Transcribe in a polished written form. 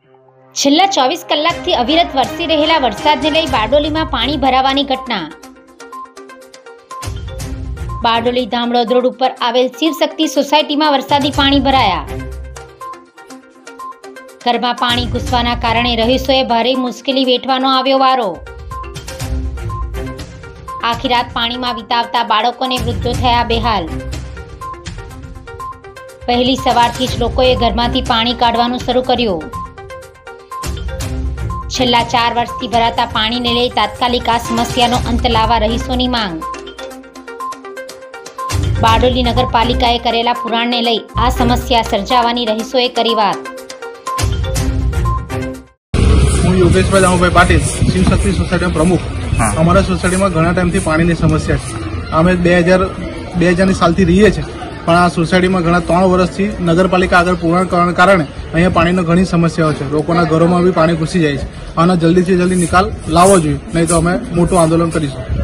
છેલ્લા 24 કલાકથી અવિરત વરસી રહેલા વરસાદને લઈ બારડોલીમાં પાણી ભરાવાની ઘટના। બારડોલી ધામડોદ રોડ ઉપર આવેલ શિવશક્તિ સોસાયટીમાં વરસાદી પાણી ભરાયા। ઘરમાં પાણી ઘૂસવાના કારણે રહીશોએ ભારે મુશ્કેલી વેઠવાનો આવ્યો વારો। આખી રાત પાણીમાં વિતાવતા બાળકોને વૃદ્ધો થયા બેહાલ। પહેલી સવારથી જ લોકોએ ઘરમાંથી પાણી કાઢવાનું શરૂ કર્યું। છેલ્લા 4 વર્ષથી ભરાતા પાણીને લઈ તાત્કાલિક આ સમસ્યાનો અંત લાવવા રહીશોની માંગ। બારડોલી નગરપાલિકાએ કરેલા પુરાણને લઈ આ સમસ્યા સર્જાવાની રહીશોએ કરી વાત। હું યોગેશભાઈ દામુભાઈ પાટીલ, શિવશક્તિ સોસાયટીના પ્રમુખ। અમારા સોસાયટીમાં ઘણા ટાઈમથી પાણીની સમસ્યા છે। અમે 2000ની સાલથી રહીએ છીએ, પણ આ સોસાયટીમાં ઘણા 3 વર્ષથી નગરપાલિકા આગળ પુરાણ કરવાના કારણે અહીંયા પાણીની ઘણી સમસ્યાઓ છે। લોકોના ઘરોમાં બી પાણી ઘૂસી જાય છે। આનો જલ્દીથી જલ્દી નિકાલ લાવવો જોઈએ, નહીં તો અમે મોટું આંદોલન કરીશું।